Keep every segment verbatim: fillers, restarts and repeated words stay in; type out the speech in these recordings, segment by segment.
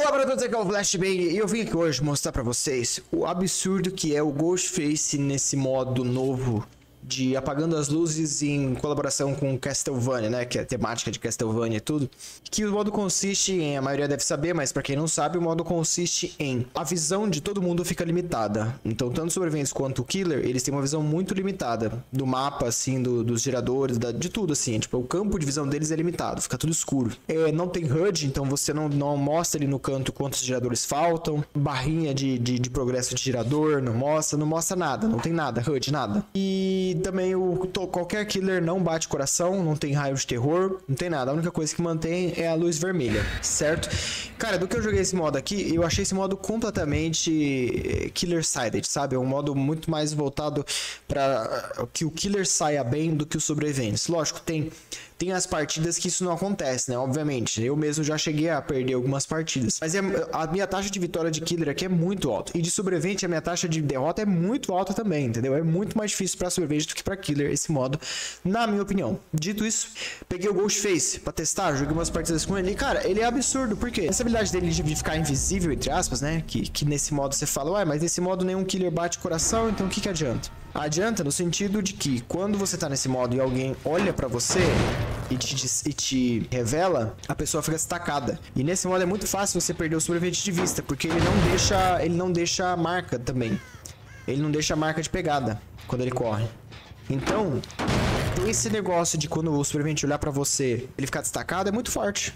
Olá para todos, aqui é o Flashbang e eu vim aqui hoje mostrar para vocês o absurdo que é o Ghostface nesse modo novo de apagando as luzes em colaboração com Castlevania, né, que é a temática de Castlevania e tudo. Que o modo consiste em, a maioria deve saber, mas para quem não sabe, o modo consiste em a visão de todo mundo fica limitada. Então, tanto os sobreviventes quanto o killer, eles têm uma visão muito limitada do mapa, assim, do, dos geradores, da, de tudo, assim. Tipo, o campo de visão deles é limitado, fica tudo escuro. É, não tem H U D, então você não, não mostra ali no canto quantos geradores faltam. Barrinha de, de, de progresso de gerador, não mostra, não mostra nada, não tem nada, H U D, nada. E também o, qualquer killer não bate coração, não tem raio de terror, não tem nada. A única coisa que mantém é a luz vermelha, certo? Cara, do que eu joguei esse modo aqui, eu achei esse modo completamente killer-sided, sabe? É um modo muito mais voltado para que o killer saia bem do que os sobreviventes. Lógico, tem... Tem as partidas que isso não acontece, né? Obviamente. Eu mesmo já cheguei a perder algumas partidas. Mas é, a minha taxa de vitória de killer aqui é muito alta. E de sobrevivente, a minha taxa de derrota é muito alta também, entendeu? É muito mais difícil pra sobrevivente do que pra killer esse modo, na minha opinião. Dito isso, peguei o Ghostface pra testar, joguei umas partidas com ele. E, cara, ele é absurdo. Por quê? Essa habilidade dele de ficar invisível, entre aspas, né? Que, que nesse modo você fala, ué, mas nesse modo nenhum killer bate coração, então o que que adianta? Adianta no sentido de que quando você tá nesse modo e alguém olha pra você e te, e te revela, a pessoa fica destacada. E nesse modo é muito fácil você perder o sobrevivente de vista, porque ele não deixa, ele não deixa marca também. Ele não deixa marca de pegada quando ele corre. Então, esse negócio de quando o sobrevivente olhar pra você, ele ficar destacado é muito forte.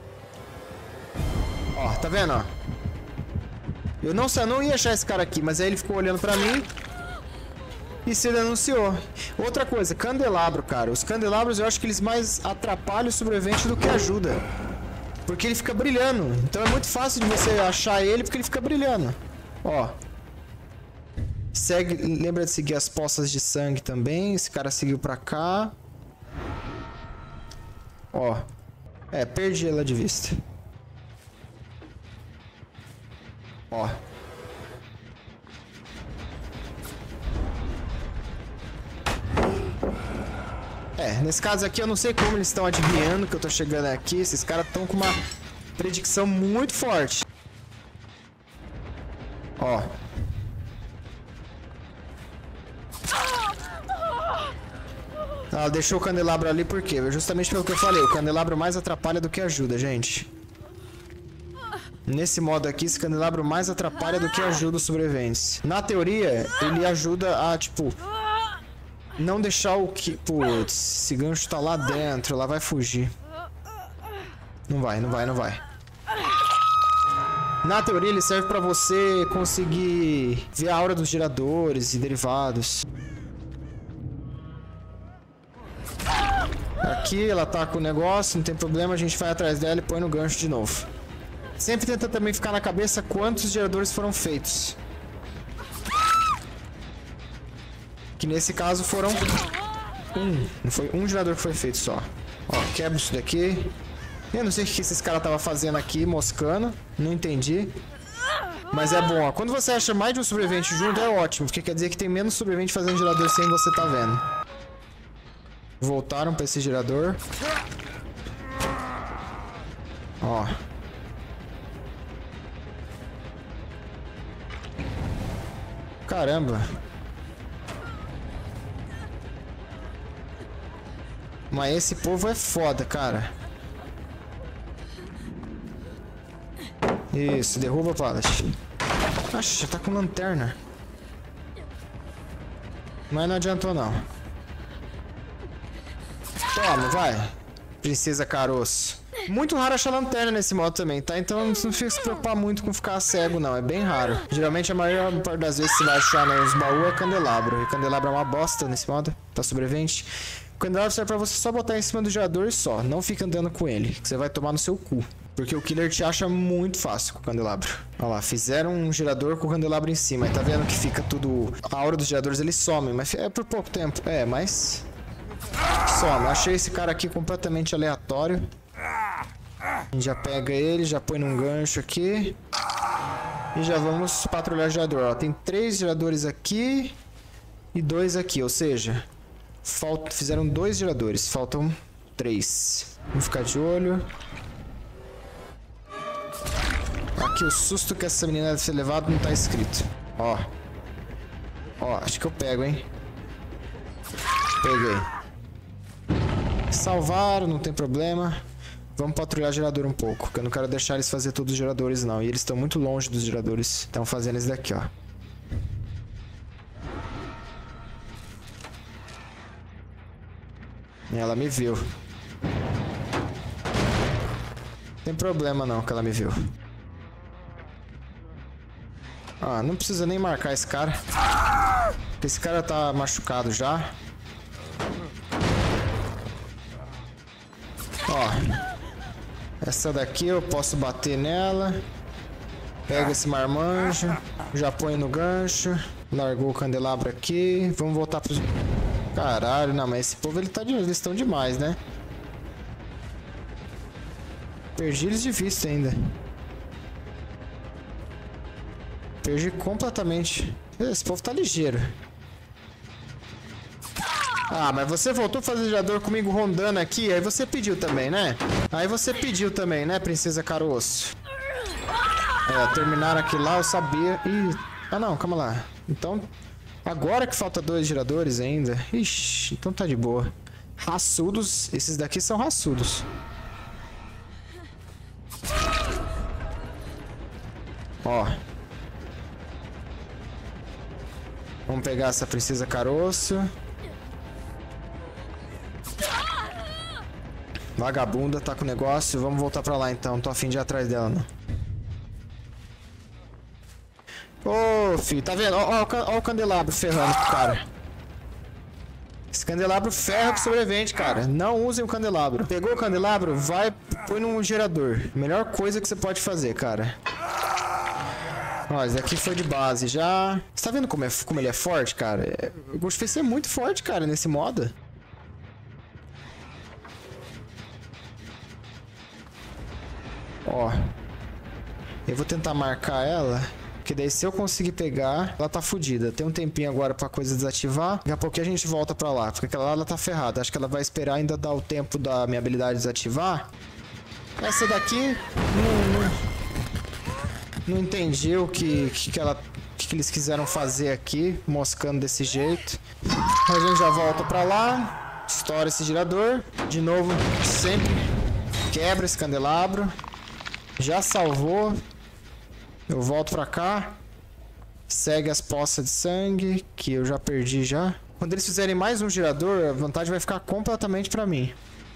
Ó, tá vendo, ó? Eu não, eu não ia achar esse cara aqui, mas aí ele ficou olhando pra mim e se denunciou. Outra coisa, candelabro, cara. Os candelabros eu acho que eles mais atrapalham o sobrevivente do que ajudam. Porque ele fica brilhando. Então é muito fácil de você achar ele porque ele fica brilhando. Ó. Segue, lembra de seguir as poças de sangue também. Esse cara seguiu pra cá. Ó. É, perdi ela de vista. Ó. É, nesse caso aqui eu não sei como eles estão adivinhando que eu tô chegando aqui. Esses caras estão com uma predicção muito forte. Ó. Ela deixou o candelabro ali por quê? Justamente pelo que eu falei, o candelabro mais atrapalha do que ajuda, gente. Nesse modo aqui, esse candelabro mais atrapalha do que ajuda os sobreviventes. Na teoria, ele ajuda a, tipo... não deixar o que... Putz, esse gancho tá lá dentro, ela vai fugir. Não vai, não vai, não vai. Na teoria ele serve pra você conseguir ver a aura dos geradores e derivados. Aqui ela tá com o negócio, não tem problema, a gente vai atrás dela e põe no gancho de novo. Sempre tenta também ficar na cabeça quantos geradores foram feitos. Que nesse caso foram um. Não foi um gerador que foi feito só. Ó, quebra isso daqui. Eu não sei o que esses caras estavam fazendo aqui, moscando. Não entendi. Mas é bom, ó. Quando você acha mais de um sobrevivente junto, é ótimo. Porque quer dizer que tem menos sobrevivente fazendo gerador sem você tá vendo. Voltaram pra esse gerador. Ó. Caramba. Mas esse povo é foda, cara. Isso, derruba, Palace. Acha, tá com lanterna. Mas não adiantou, não. Toma, vai. Princesa Caroço. Muito raro achar lanterna nesse modo também, tá? Então não fica se preocupar muito com ficar cego, não. É bem raro. Geralmente a maior parte das vezes que você vai achar nos baús é candelabro. E candelabro é uma bosta nesse modo. Tá sobrevivente. O candelabro serve pra você só botar em cima do gerador e só. Não fica andando com ele, que você vai tomar no seu cu. Porque o killer te acha muito fácil com o candelabro. Olha lá, fizeram um gerador com o candelabro em cima. E tá vendo que fica tudo... A aura dos geradores, eles somem. Mas é por pouco tempo. É, mas... some. Achei esse cara aqui completamente aleatório. A gente já pega ele, já põe num gancho aqui. E já vamos patrulhar o gerador. Ó, tem três geradores aqui e dois aqui. Ou seja... Falta, fizeram dois geradores, faltam três. Vamos ficar de olho. Aqui, o susto que essa menina deve ter levado não tá escrito. Ó. Ó, acho que eu pego, hein? Peguei. Salvaram, não tem problema. Vamos patrulhar gerador um pouco, porque eu não quero deixar eles fazer todos os geradores, não. E eles estão muito longe dos geradores. Estão fazendo esse daqui, ó. Ela me viu. Não tem problema não que ela me viu. Ah, não precisa nem marcar esse cara. Porque esse cara tá machucado já. Ó. Essa daqui eu posso bater nela. Pega esse marmanjo. Já põe no gancho. Largou o candelabro aqui. Vamos voltar pros... Caralho, não, mas esse povo ele tá de... eles estão demais, né? Perdi eles de vista ainda. Perdi completamente. Esse povo tá ligeiro. Ah, mas você voltou a fazer gerador comigo rondando aqui, aí você pediu também, né? Aí você pediu também, né, Princesa Caroço? É, terminaram aqui lá, eu sabia. Ih, ah não, calma lá. Então, agora que falta dois geradores ainda. Ixi, então tá de boa. Raçudos, esses daqui são raçudos. Ó. Vamos pegar essa Princesa Caroço. Vagabunda tá com o negócio. Vamos voltar pra lá então. Não tô afim de ir atrás dela, não. Ô, filho, tá vendo? Ó, ó, ó o candelabro ferrando pro cara. Esse candelabro ferra pro sobrevivente, cara. Não usem o candelabro. Pegou o candelabro? Vai, põe num gerador. Melhor coisa que você pode fazer, cara. Ó, esse daqui foi de base já. Você tá vendo como, é, como ele é forte, cara? O Ghostface é muito forte, cara, nesse modo. Ó. Eu vou tentar marcar ela. Porque daí se eu conseguir pegar, ela tá fodida. Tem um tempinho agora pra coisa desativar. Daqui a pouquinho a gente volta pra lá. Porque aquela lá ela tá ferrada. Acho que ela vai esperar ainda dar o tempo da minha habilidade desativar. Essa daqui... Não, não, não entendi o que, que, que, ela, que, que eles quiseram fazer aqui. Moscando desse jeito. A gente já volta pra lá. Estoura esse girador. De novo, sempre quebra esse candelabro. Já salvou. Eu volto pra cá. Segue as poças de sangue, que eu já perdi já. Quando eles fizerem mais um girador, a vantagem vai ficar completamente pra mim.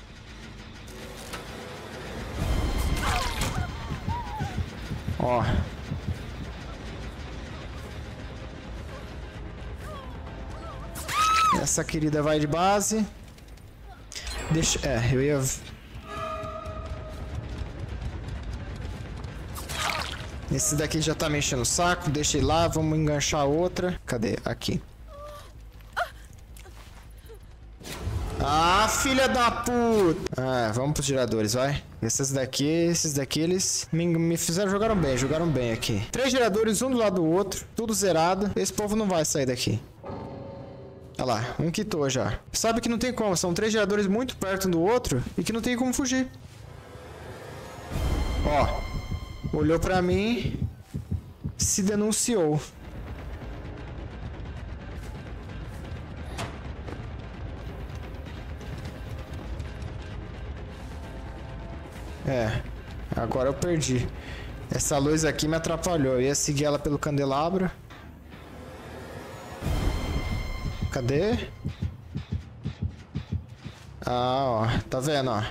Ó. Essa querida vai de base. Deixa... É, eu ia... Esse daqui já tá me enchendo o saco. Deixa ele lá, vamos enganchar outra. Cadê? Aqui. Ah, filha da puta! Ah, vamos pros geradores, vai. Esses daqui, esses daqui, eles me, me fizeram, jogaram bem, jogaram bem aqui. Três geradores, um do lado do outro, tudo zerado. Esse povo não vai sair daqui. Olha lá, um quitou já. Sabe que não tem como, são três geradores muito perto um do outro e que não tem como fugir. Ó. Olhou pra mim, se denunciou. É, agora eu perdi. Essa luz aqui me atrapalhou. Eu ia seguir ela pelo candelabro. Cadê? Ah, ó, tá vendo, ó.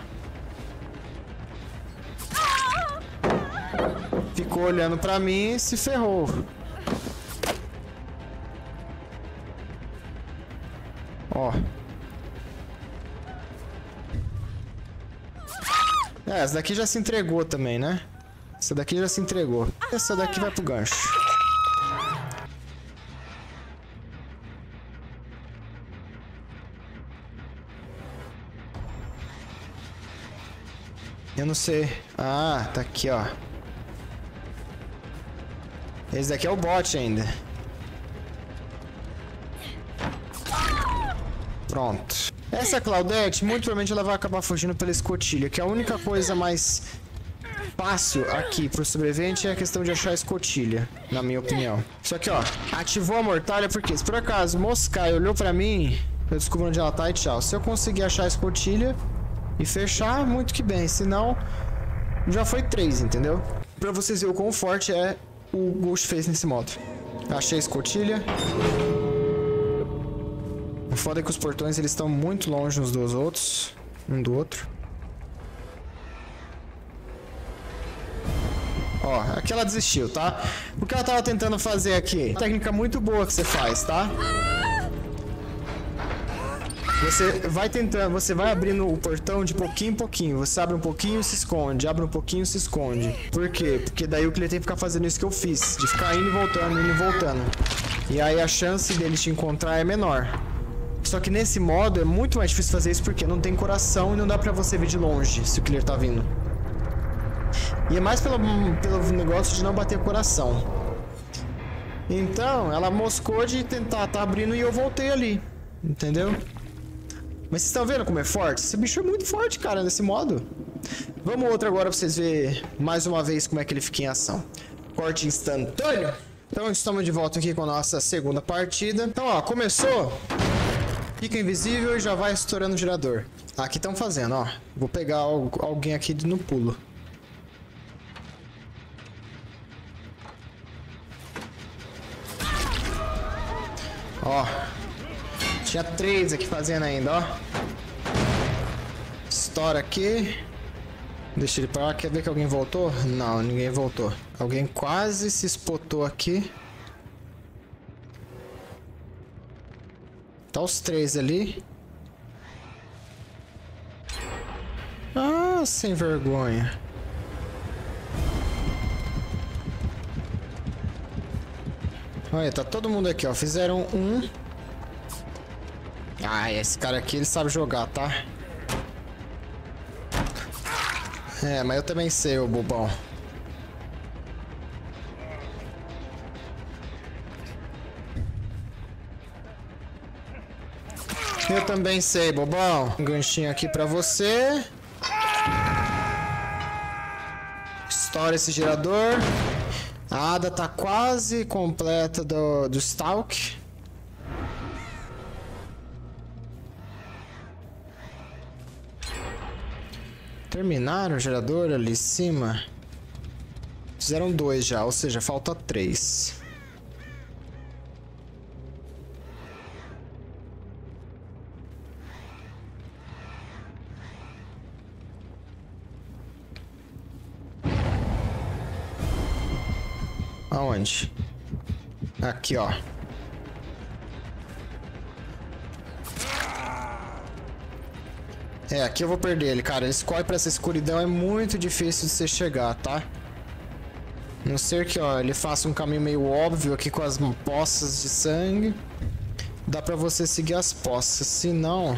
Ficou olhando pra mim e se ferrou. Ó. É, essa daqui já se entregou também, né? Essa daqui já se entregou. Essa daqui vai pro gancho. Eu não sei. Ah, tá aqui, ó. Esse daqui é o bot ainda. Pronto. Essa Claudette, muito provavelmente ela vai acabar fugindo pela escotilha, que é a única coisa mais fácil aqui pro sobrevivente é a questão de achar a escotilha, na minha opinião. Só que, ó, ativou a mortalha porque se por acaso Moscai olhou pra mim, eu descubro onde ela tá e tchau. Se eu conseguir achar a escotilha e fechar, muito que bem. Se não, já foi três, entendeu? Pra vocês verem o quão forte é o Ghostface nesse modo. Achei a escotilha. O foda é que os portões eles estão muito longe uns dos outros. Um do outro. Ó, aqui ela desistiu, tá? O que ela tava tentando fazer aqui? Técnica muito boa que você faz, tá? Você vai tentando, você vai abrindo o portão de pouquinho em pouquinho. Você abre um pouquinho, se esconde. Abre um pouquinho, se esconde. Por quê? Porque daí o cliente tem que ficar fazendo isso que eu fiz. De ficar indo e voltando, indo e voltando. E aí a chance dele te encontrar é menor. Só que nesse modo é muito mais difícil fazer isso porque não tem coração e não dá pra você ver de longe se o killer tá vindo. E é mais pelo, pelo negócio de não bater coração. Então, ela moscou de tentar tá abrindo e eu voltei ali. Entendeu? Mas vocês estão vendo como é forte? Esse bicho é muito forte, cara, nesse modo. Vamos outro agora pra vocês verem mais uma vez como é que ele fica em ação. Corte instantâneo. Então estamos de volta aqui com a nossa segunda partida. Então, ó, começou. Fica invisível e já vai estourando o gerador. Aqui estão fazendo, ó. Vou pegar alguém aqui no pulo. Ó. Tinha três aqui fazendo ainda, ó. Estoura aqui. Deixa ele pra lá. Quer ver que alguém voltou? Não, ninguém voltou. Alguém quase se espotou aqui. Tá os três ali. Ah, sem vergonha. Olha, tá todo mundo aqui, ó. Fizeram um. Ah, esse cara aqui, ele sabe jogar, tá? É, mas eu também sei, ô bobão. Eu também sei, bobão. Um ganchinho aqui pra você. Estoura esse gerador. A Ada tá quase completa do, do Stalk. Terminaram o gerador ali em cima. Fizeram dois já, ou seja, falta três. Aonde? Aqui, ó. É, aqui eu vou perder ele, cara. Ele escorre pra essa escuridão, é muito difícil de você chegar, tá? A não ser que, ó, ele faça um caminho meio óbvio aqui com as poças de sangue. Dá pra você seguir as poças, se não...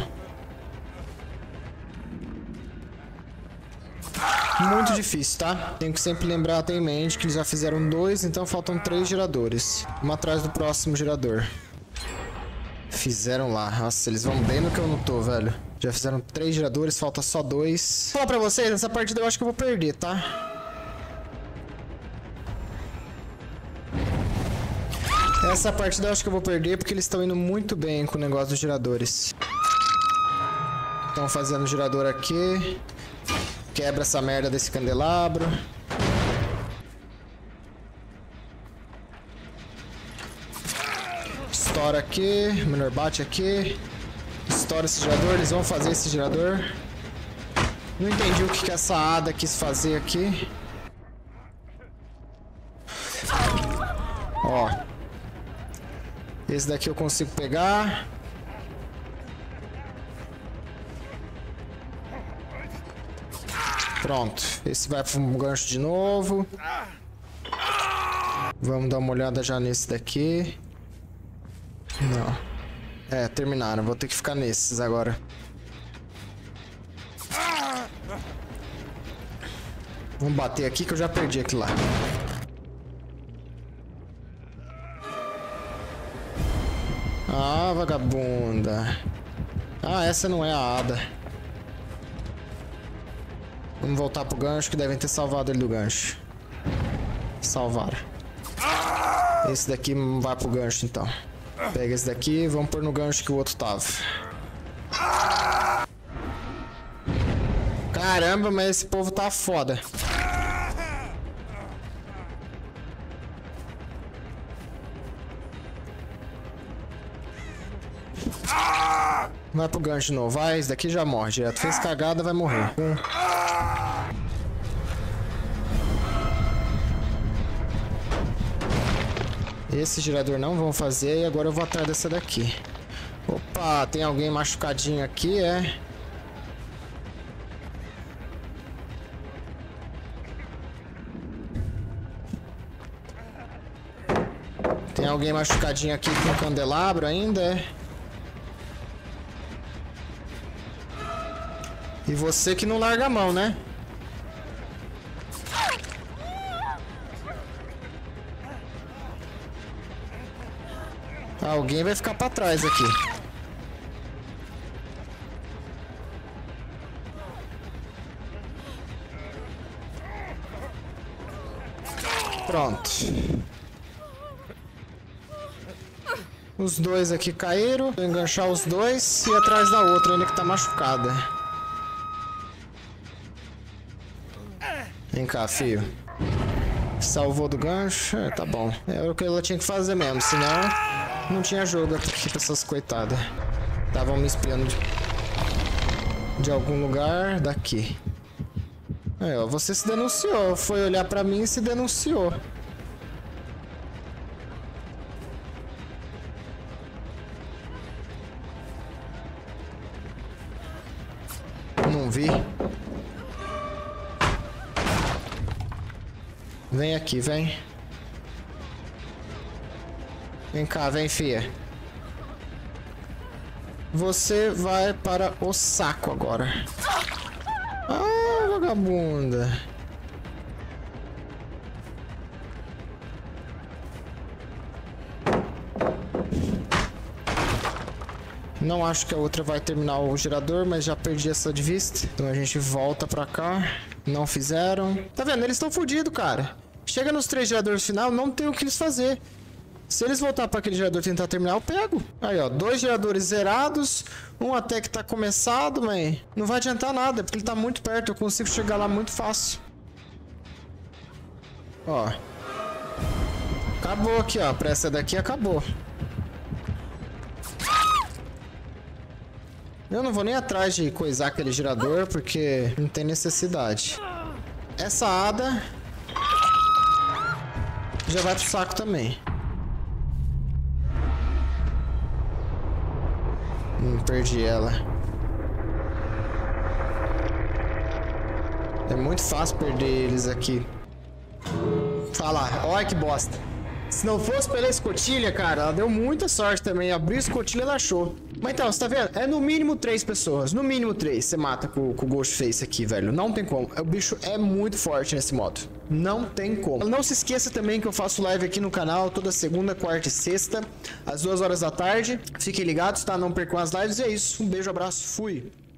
Muito difícil, tá? Tenho que sempre lembrar, ter em mente que eles já fizeram dois, então faltam três geradores. Um atrás do próximo gerador. Fizeram lá. Nossa, eles vão bem no que eu não tô, velho. Já fizeram três geradores, falta só dois. Vou falar pra vocês, nessa partida eu acho que eu vou perder, tá? Essa partida eu acho que eu vou perder porque eles estão indo muito bem com o negócio dos geradores. Estão fazendo o gerador aqui. Quebra essa merda desse candelabro. Estoura aqui. O menor bate aqui. Estoura esse gerador. Eles vão fazer esse gerador. Não entendi o que, que essa Ada quis fazer aqui. Ó. Esse daqui eu consigo pegar. Pronto, esse vai para um gancho de novo. Vamos dar uma olhada já nesse daqui. Não. É, terminaram. Vou ter que ficar nesses agora. Vamos bater aqui que eu já perdi aquilo lá. Ah, vagabunda. Ah, essa não é a Ada. Vamos voltar pro gancho, que devem ter salvado ele do gancho. Salvaram. Esse daqui vai pro gancho, então. Pega esse daqui e vamos pôr no gancho que o outro tava. Caramba, mas esse povo tá foda. Vai pro gancho de novo, vai, esse daqui já morre direto. Fez cagada, vai morrer. Um. Esse gerador não vão fazer e agora eu vou atrás dessa daqui. Opa, tem alguém machucadinho aqui, é? Tem alguém machucadinho aqui com candelabro ainda, é? E você que não larga a mão, né? Alguém vai ficar pra trás aqui. Pronto. Os dois aqui caíram. Vou enganchar os dois e ir atrás da outra, ainda que tá machucada. Vem cá, filho. Salvou do gancho. É, tá bom. É o que ela tinha que fazer mesmo, senão não tinha jogo aqui pra essas coitadas. Estavam me espiando de, de algum lugar daqui. Aí, ó, você se denunciou. Foi olhar pra mim e se denunciou. Não vi. Vem aqui, vem. Vem cá, vem, fia. Você vai para o saco agora. Ah, vagabunda. Não acho que a outra vai terminar o gerador, mas já perdi essa de vista. Então a gente volta pra cá. Não fizeram. Tá vendo? Eles estão fodidos, cara. Chega nos três geradores final, não tem o que eles fazer. Se eles voltar para aquele gerador e tentar terminar, eu pego. Aí, ó, dois geradores zerados. Um até que tá começado, mas não vai adiantar nada, porque ele tá muito perto. Eu consigo chegar lá muito fácil. Ó. Acabou aqui, ó. Pra essa daqui, acabou. Eu não vou nem atrás de coisar aquele gerador, porque não tem necessidade. Essa Ada já vai pro saco também. Hum, perdi ela. É muito fácil perder eles aqui. Fala, olha que bosta. Se não fosse pela escotilha, cara, ela deu muita sorte também. Abriu a escotilha, ela achou. Mas então, você tá vendo? É no mínimo três pessoas. No mínimo três você mata com, com o Ghostface aqui, velho. Não tem como. O bicho é muito forte nesse modo. Não tem como. Não se esqueça também que eu faço live aqui no canal toda segunda, quarta e sexta, às duas horas da tarde. Fiquem ligados, tá? Não percam as lives. E é isso. Um beijo, abraço. Fui.